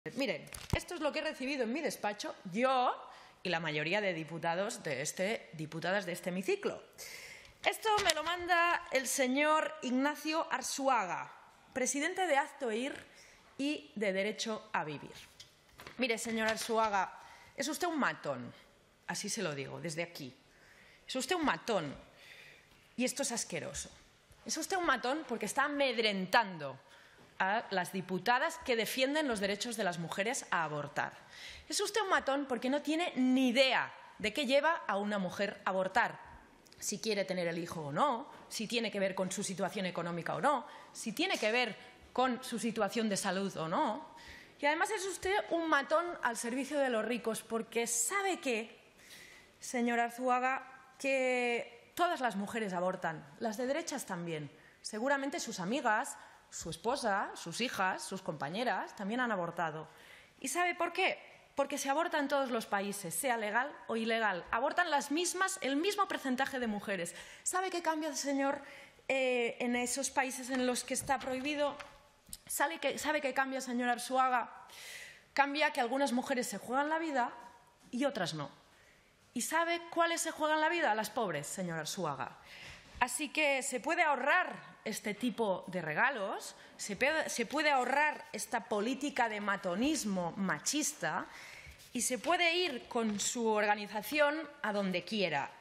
Miren, esto es lo que he recibido en mi despacho, yo y la mayoría de diputadas de este hemiciclo. Esto me lo manda el señor Ignacio Arzuaga, presidente de Hazte Oír y de Derecho a Vivir. Mire, señor Arzuaga, es usted un matón, así se lo digo, desde aquí. Es usted un matón y esto es asqueroso. Es usted un matón porque está amedrentando a las diputadas que defienden los derechos de las mujeres a abortar. Es usted un matón porque no tiene ni idea de qué lleva a una mujer a abortar. Si quiere tener el hijo o no, si tiene que ver con su situación económica o no, si tiene que ver con su situación de salud o no. Y además es usted un matón al servicio de los ricos porque sabe que, señor Arzuaga, que todas las mujeres abortan, las de derechas también. Seguramente sus amigas, su esposa, sus hijas, sus compañeras también han abortado. ¿Y sabe por qué? Porque se aborta en todos los países, sea legal o ilegal. Abortan el mismo porcentaje de mujeres. ¿Sabe qué cambia, señor, en esos países en los que está prohibido? ¿Sabe qué cambia, señor Arzuaga? Cambia que algunas mujeres se juegan la vida y otras no. ¿Y sabe cuáles se juegan la vida? Las pobres, señor Arzuaga. Así que se puede ahorrar este tipo de regalos, se puede ahorrar esta política de matonismo machista y se puede ir con su organización a donde quiera.